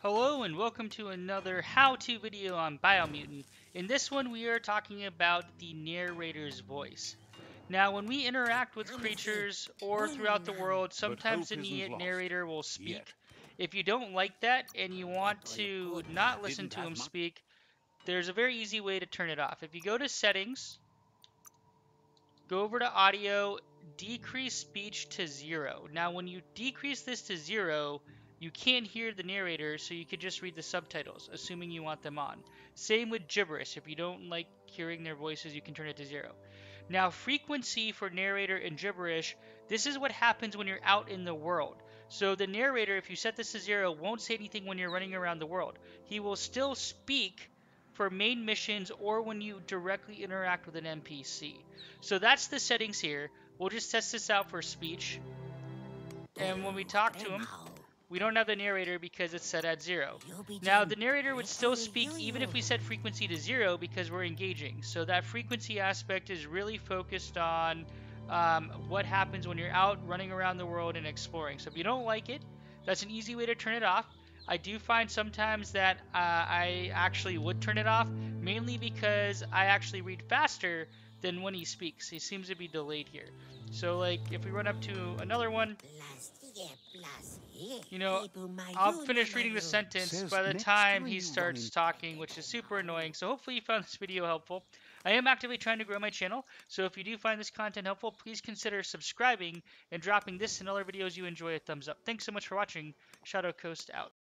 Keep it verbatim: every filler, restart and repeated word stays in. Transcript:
Hello and welcome to another how-to video on Biomutant. In this one we are talking about the narrator's voice. Now when we interact with creatures or throughout the world, sometimes the narrator will speak. If you don't like that and you want to not listen to him speak, there's a very easy way to turn it off. If you go to settings, go over to audio, decrease speech to zero. Now when you decrease this to zero, you can't hear the narrator, so you could just read the subtitles, assuming you want them on. Same with gibberish. If you don't like hearing their voices, you can turn it to zero. Now, frequency for narrator and gibberish, this is what happens when you're out in the world. So the narrator, if you set this to zero, won't say anything when you're running around the world. He will still speak for main missions or when you directly interact with an N P C. So that's the settings here. We'll just test this out for speech. And when we talk to him, we don't have the narrator because it's set at zero. Now, the narrator would still speak even if we set frequency to zero because we're engaging. So that frequency aspect is really focused on um, what happens when you're out running around the world and exploring. So if you don't like it, that's an easy way to turn it off. I do find sometimes that uh, I actually would turn it off, mainly because I actually read faster than when he speaks. He seems to be delayed here. So like if we run up to another one, you know, I'll finish reading the sentence by the time he starts talking, which is super annoying. So hopefully you found this video helpful. I am actively trying to grow my channel, so if you do find this content helpful, please consider subscribing and dropping this and other videos you enjoy a thumbs up. Thanks so much for watching. Shadow Coast out.